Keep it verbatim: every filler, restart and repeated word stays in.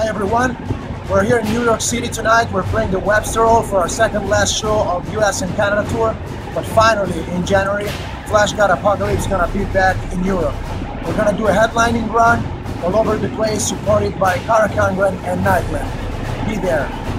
Hi everyone, we're here in New York City tonight. We're playing the Webster Hall for our second last show of U S and Canada tour. But finally, in January, Fleshgod Apocalypse is gonna be back in Europe. We're gonna do a headlining run all over the place, supported by Karakangren and Nightland. Be there.